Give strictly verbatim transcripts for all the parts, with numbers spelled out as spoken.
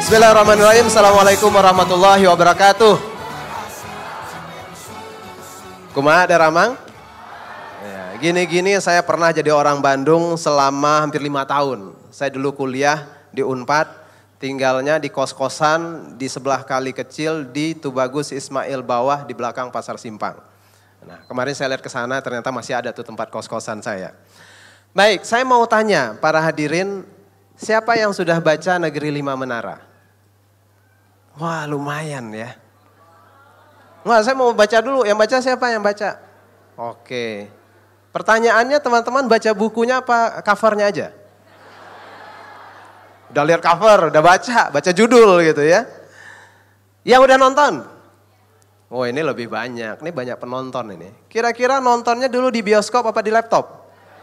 Bismillahirrahmanirrahim. Assalamualaikum warahmatullahi wabarakatuh. Kumaha ada Ramang? Ya, gini-gini saya pernah jadi orang Bandung selama hampir lima tahun. Saya dulu kuliah di Unpad, tinggalnya di kos-kosan di sebelah kali kecil di Tubagus Ismail Bawah di belakang Pasar Simpang. Nah, kemarin saya lihat ke sana ternyata masih ada tuh tempat kos-kosan saya. Baik, saya mau tanya para hadirin, siapa yang sudah baca Negeri Lima Menara? Wah, lumayan ya. Wah, saya mau baca dulu. Yang baca siapa yang baca? Oke. Pertanyaannya teman-teman baca bukunya apa covernya aja? Udah lihat cover, udah baca, baca judul gitu ya. Yang udah nonton? Oh, ini lebih banyak. Ini banyak penonton ini. Kira-kira nontonnya dulu di bioskop apa di laptop?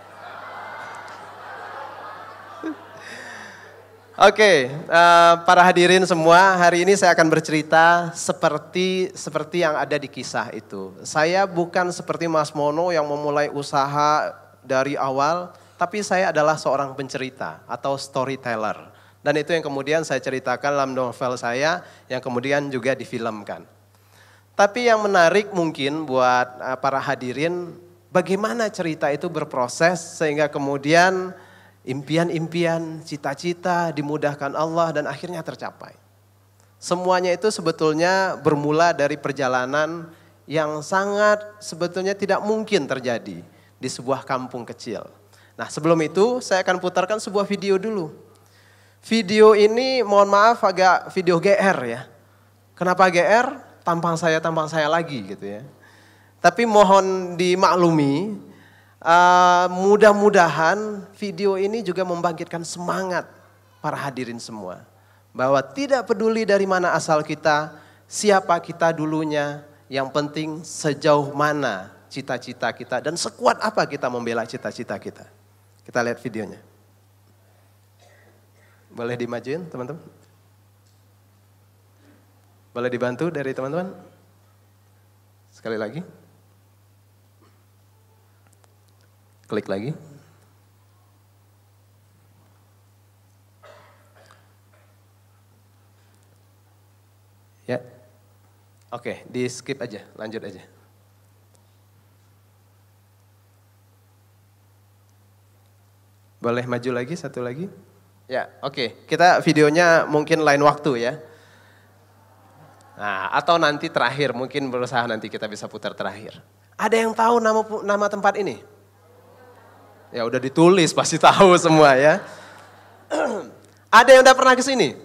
Oke, uh, para hadirin semua, hari ini saya akan bercerita seperti seperti yang ada di kisah itu. Saya bukan seperti Mas Mono yang memulai usaha dari awal, tapi saya adalah seorang pencerita atau storyteller. Dan itu yang kemudian saya ceritakan dalam novel saya yang kemudian juga difilmkan. Tapi yang menarik mungkin buat uh, para hadirin, bagaimana cerita itu berproses sehingga kemudian impian-impian, cita-cita dimudahkan Allah dan akhirnya tercapai. Semuanya itu sebetulnya bermula dari perjalanan yang sangat sebetulnya tidak mungkin terjadi di sebuah kampung kecil. Nah, sebelum itu saya akan putarkan sebuah video dulu. Video ini mohon maaf agak video G R ya. Kenapa G R? Tampang saya, tampang saya lagi gitu ya. Tapi mohon dimaklumi, Uh, mudah-mudahan video ini juga membangkitkan semangat para hadirin semua. Bahwa tidak peduli dari mana asal kita, siapa kita dulunya, yang penting sejauh mana cita-cita kita dan sekuat apa kita membela cita-cita kita. Kita lihat videonya. Boleh dimajuin teman-teman? Boleh dibantu dari teman-teman? Sekali lagi. Klik lagi. Ya. Oke, di skip aja, lanjut aja. Boleh maju lagi, satu lagi? Ya, oke. Kita videonya mungkin lain waktu ya. Nah, atau nanti terakhir, mungkin berusaha nanti kita bisa putar terakhir. Ada yang tahu nama nama tempat ini? Ya udah ditulis pasti tahu semua ya. Ada yang udah pernah ke sini?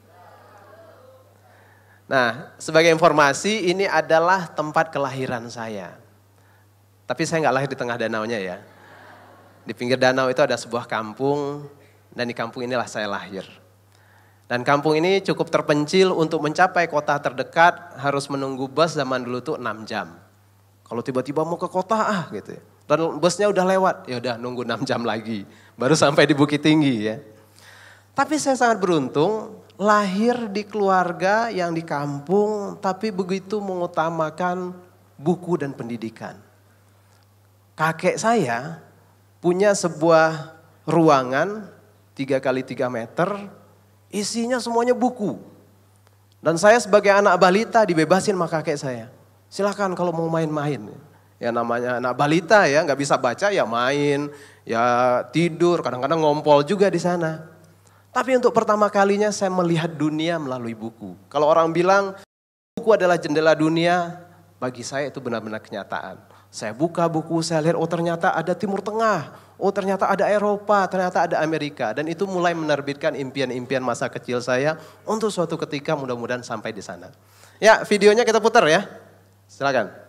Nah, sebagai informasi ini adalah tempat kelahiran saya. Tapi saya nggak lahir di tengah danaunya ya. Di pinggir danau itu ada sebuah kampung dan di kampung inilah saya lahir. Dan kampung ini cukup terpencil, untuk mencapai kota terdekat harus menunggu bus zaman dulu tuh enam jam. Kalau tiba-tiba mau ke kota ah gitu ya. Dan busnya udah lewat, ya udah nunggu enam jam lagi, baru sampai di Bukit Tinggi ya. Tapi saya sangat beruntung, lahir di keluarga yang di kampung, tapi begitu mengutamakan buku dan pendidikan. Kakek saya punya sebuah ruangan tiga kali tiga meter, isinya semuanya buku. Dan saya sebagai anak balita dibebasin sama kakek saya. Silakan kalau mau main-main. Ya namanya anak balita ya, nggak bisa baca ya main, ya tidur, kadang-kadang ngompol juga di sana. Tapi untuk pertama kalinya saya melihat dunia melalui buku. Kalau orang bilang buku adalah jendela dunia, bagi saya itu benar-benar kenyataan. Saya buka buku, saya lihat oh ternyata ada Timur Tengah, oh ternyata ada Eropa, ternyata ada Amerika. Dan itu mulai menerbitkan impian-impian masa kecil saya untuk suatu ketika mudah-mudahan sampai di sana. Ya videonya kita putar ya, silakan.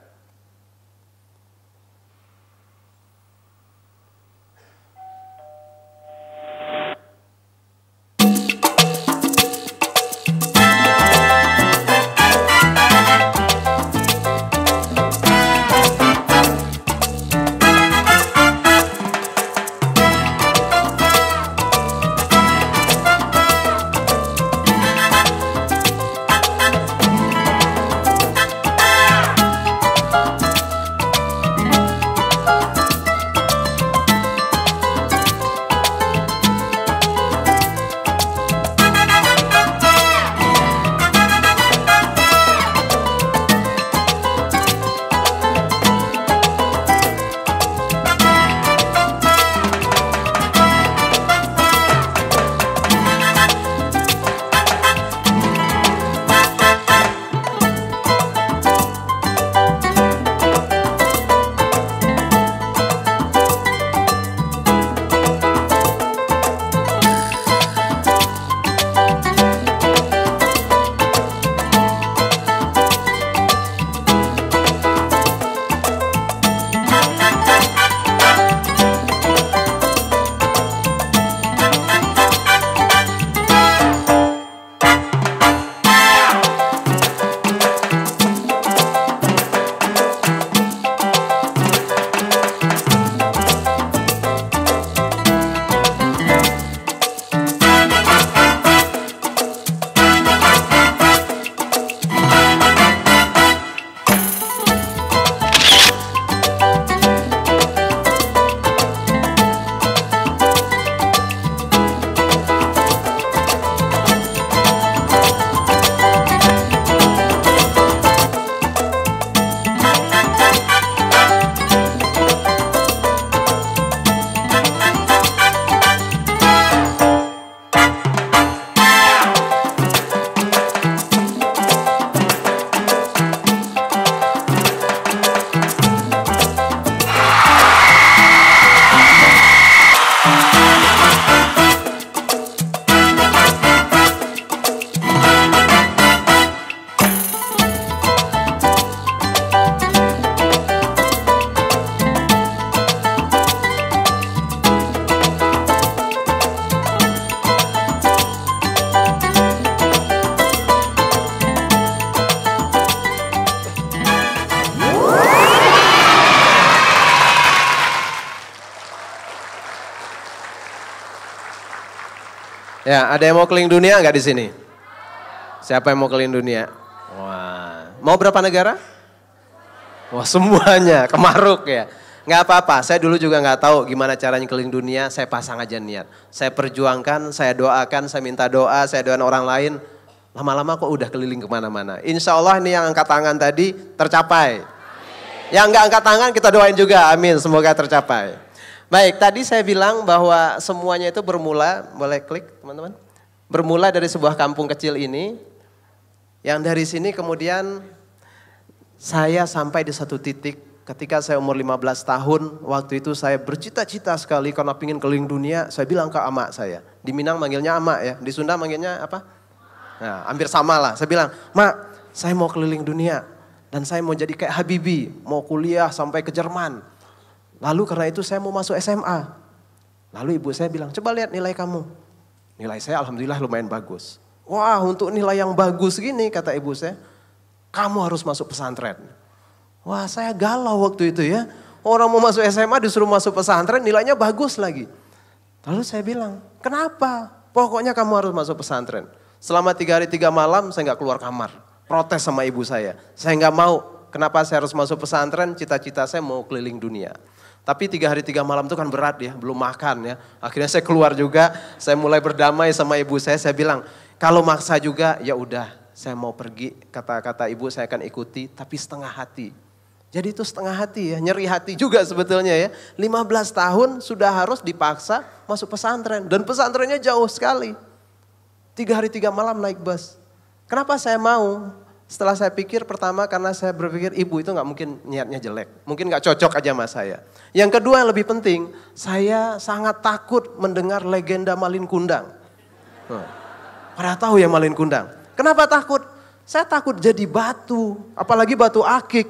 Ya, ada yang mau keliling dunia nggak di sini? Siapa yang mau keliling dunia? Wah, mau berapa negara? Wah, semuanya, kemaruk ya. Nggak apa-apa, saya dulu juga nggak tahu gimana caranya keliling dunia, saya pasang aja niat. Saya perjuangkan, saya doakan, saya minta doa, saya doain orang lain. Lama-lama kok udah keliling kemana-mana. Insya Allah ini yang angkat tangan tadi tercapai. Amin. Yang nggak angkat tangan kita doain juga, amin, semoga tercapai. Baik, tadi saya bilang bahwa semuanya itu bermula, boleh klik teman-teman. Bermula dari sebuah kampung kecil ini, yang dari sini kemudian saya sampai di satu titik ketika saya umur lima belas tahun, waktu itu saya bercita-cita sekali karena pingin keliling dunia, saya bilang ke emak saya. Di Minang manggilnya emak ya, di Sunda manggilnya apa? Nah, hampir sama lah, saya bilang, "Mak, saya mau keliling dunia dan saya mau jadi kayak Habibie, mau kuliah sampai ke Jerman." Lalu karena itu saya mau masuk S M A. Lalu ibu saya bilang, "Coba lihat nilai kamu." Nilai saya alhamdulillah lumayan bagus. "Wah, untuk nilai yang bagus gini," kata ibu saya, "kamu harus masuk pesantren." Wah, saya galau waktu itu ya. Orang mau masuk S M A disuruh masuk pesantren, nilainya bagus lagi. Lalu saya bilang, "Kenapa? Pokoknya kamu harus masuk pesantren." Selama tiga hari tiga malam saya nggak keluar kamar. Protes sama ibu saya. Saya nggak mau. Kenapa saya harus masuk pesantren? Cita-cita saya mau keliling dunia. Tapi tiga hari tiga malam itu kan berat ya, belum makan ya. Akhirnya saya keluar juga, saya mulai berdamai sama ibu saya. Saya bilang, kalau maksa juga ya udah, saya mau pergi. Kata-kata ibu saya akan ikuti, tapi setengah hati. Jadi itu setengah hati ya, nyeri hati juga sebetulnya ya. lima belas tahun sudah harus dipaksa masuk pesantren. Dan pesantrennya jauh sekali. Tiga hari tiga malam naik bus. Kenapa saya mau? Setelah saya pikir pertama karena saya berpikir ibu itu gak mungkin niatnya jelek. Mungkin gak cocok aja sama saya. Yang kedua yang lebih penting, saya sangat takut mendengar legenda Malin Kundang. Hmm. Pada tahu ya Malin Kundang. Kenapa takut? Saya takut jadi batu, apalagi batu akik.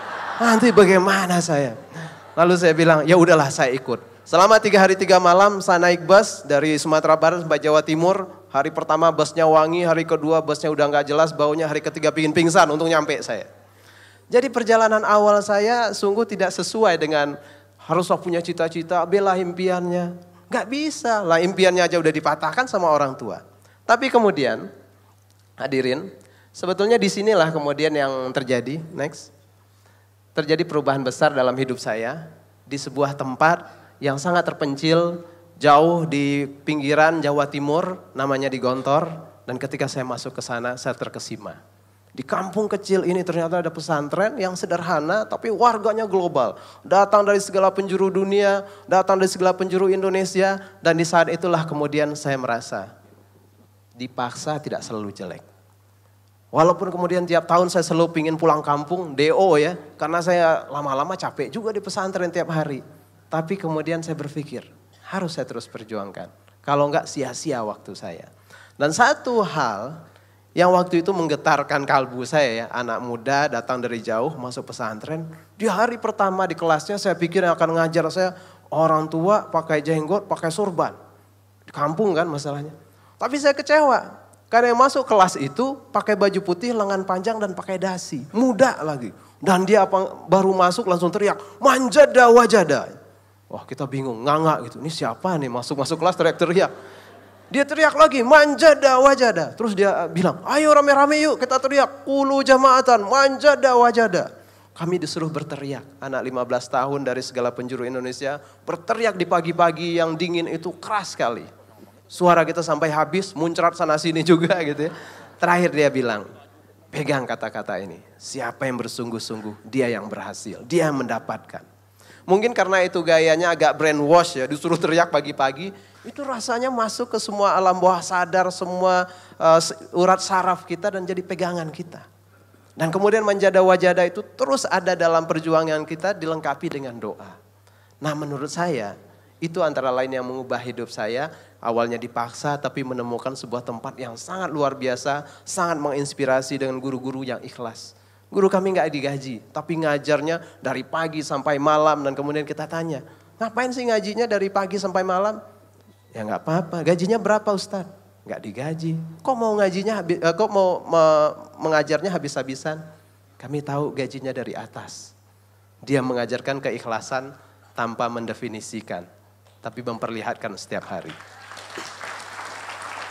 Nanti bagaimana saya? Lalu saya bilang, ya udahlah saya ikut. Selama tiga hari tiga malam saya naik bus dari Sumatera Barat sampai Jawa Timur. Hari pertama busnya wangi, hari kedua busnya udah gak jelas baunya, hari ketiga pingin pingsan untuk nyampe saya. Jadi perjalanan awal saya sungguh tidak sesuai dengan haruslah punya cita-cita, bela impiannya. Gak bisa lah, impiannya aja udah dipatahkan sama orang tua. Tapi kemudian, hadirin, sebetulnya disinilah kemudian yang terjadi, next. Terjadi perubahan besar dalam hidup saya di sebuah tempat yang sangat terpencil, jauh di pinggiran Jawa Timur, namanya di Gontor. Dan ketika saya masuk ke sana, saya terkesima. Di kampung kecil ini ternyata ada pesantren yang sederhana, tapi warganya global. Datang dari segala penjuru dunia, datang dari segala penjuru Indonesia. Dan di saat itulah kemudian saya merasa, dipaksa tidak selalu jelek. Walaupun kemudian tiap tahun saya selalu pingin pulang kampung, D O ya. Karena saya lama-lama capek juga di pesantren tiap hari. Tapi kemudian saya berpikir, harus saya terus perjuangkan. Kalau enggak sia-sia waktu saya. Dan satu hal yang waktu itu menggetarkan kalbu saya ya. Anak muda datang dari jauh masuk pesantren. Di hari pertama di kelasnya saya pikir yang akan ngajar saya orang tua pakai jenggot, pakai sorban. Di kampung kan masalahnya. Tapi saya kecewa. Karena yang masuk kelas itu pakai baju putih, lengan panjang dan pakai dasi. Muda lagi. Dan dia apa, baru masuk langsung teriak, manjada wajada. Wah kita bingung, nganga gitu. Ini siapa nih masuk-masuk kelas teriak-teriak. Dia teriak lagi, manjada wajada. Terus dia bilang, ayo rame-rame yuk kita teriak. Kulu jamaatan, manjada wajada. Kami disuruh berteriak. Anak lima belas tahun dari segala penjuru Indonesia. Berteriak di pagi-pagi yang dingin itu keras sekali. Suara kita sampai habis, muncrat sana sini juga gitu ya. Terakhir dia bilang, pegang kata-kata ini. Siapa yang bersungguh-sungguh, dia yang berhasil. Dia yang mendapatkan. Mungkin karena itu gayanya agak brainwash ya, disuruh teriak pagi-pagi. Itu rasanya masuk ke semua alam bawah sadar, semua uh, urat saraf kita dan jadi pegangan kita. Dan kemudian manjada wajada itu terus ada dalam perjuangan kita dilengkapi dengan doa. Nah menurut saya itu antara lain yang mengubah hidup saya. Awalnya dipaksa tapi menemukan sebuah tempat yang sangat luar biasa, sangat menginspirasi dengan guru-guru yang ikhlas. Guru kami gak digaji, tapi ngajarnya dari pagi sampai malam dan kemudian kita tanya, ngapain sih ngajinya dari pagi sampai malam? Ya gak apa-apa, gajinya berapa Ustadz? Gak digaji. Kok mau ngajinya, kok mau mengajarnya habis-habisan? Kami tahu gajinya dari atas. Dia mengajarkan keikhlasan tanpa mendefinisikan, tapi memperlihatkan setiap hari.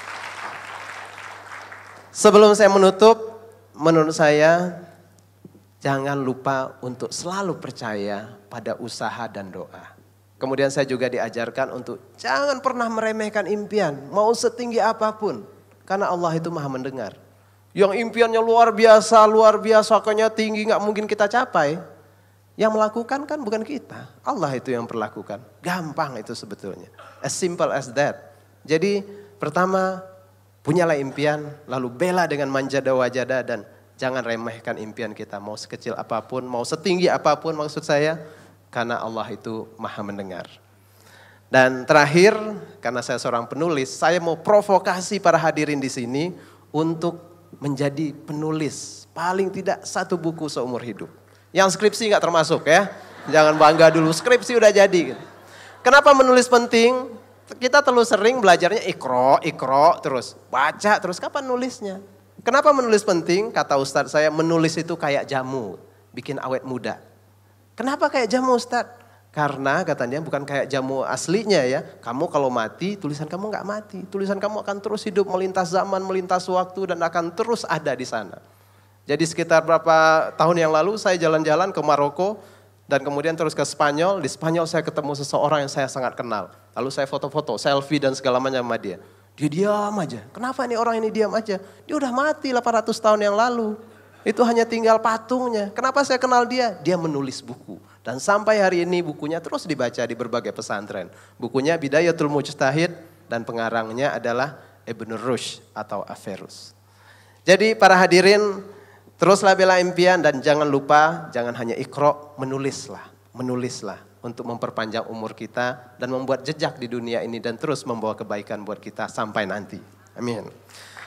Sebelum saya menutup, menurut saya jangan lupa untuk selalu percaya pada usaha dan doa. Kemudian saya juga diajarkan untuk jangan pernah meremehkan impian, mau setinggi apapun. Karena Allah itu maha mendengar. Yang impiannya luar biasa, luar biasa, kayaknya tinggi gak mungkin kita capai. Yang melakukan kan bukan kita, Allah itu yang perlakukan. Gampang itu sebetulnya, as simple as that. Jadi pertama, punyalah impian, lalu bela dengan manjada wajada dan jangan remehkan impian kita. Mau sekecil apapun, mau setinggi apapun maksud saya, karena Allah itu maha mendengar. Dan terakhir, karena saya seorang penulis, saya mau provokasi para hadirin di sini untuk menjadi penulis. Paling tidak satu buku seumur hidup. Yang skripsi nggak termasuk ya. Jangan bangga dulu, skripsi udah jadi. Kenapa menulis penting? Kita terlalu sering belajarnya ikro, ikro, terus baca, terus kapan nulisnya? Kenapa menulis penting? Kata Ustadz saya, menulis itu kayak jamu, bikin awet muda. Kenapa kayak jamu Ustadz? Karena katanya bukan kayak jamu aslinya ya. Kamu kalau mati, tulisan kamu nggak mati. Tulisan kamu akan terus hidup melintas zaman, melintas waktu dan akan terus ada di sana. Jadi sekitar berapa tahun yang lalu saya jalan-jalan ke Maroko dan kemudian terus ke Spanyol. Di Spanyol saya ketemu seseorang yang saya sangat kenal. Lalu saya foto-foto, selfie dan segala macam sama dia. Dia diam aja. Kenapa nih orang ini diam aja? Dia udah mati delapan ratus tahun yang lalu. Itu hanya tinggal patungnya. Kenapa saya kenal dia? Dia menulis buku. Dan sampai hari ini bukunya terus dibaca di berbagai pesantren. Bukunya Bidayatul Mujtahid dan pengarangnya adalah Ibn Rushd atau Averroes. Jadi para hadirin, teruslah bela impian dan jangan lupa, jangan hanya ikro, menulislah. Menulislah untuk memperpanjang umur kita dan membuat jejak di dunia ini dan terus membawa kebaikan buat kita sampai nanti. Amin.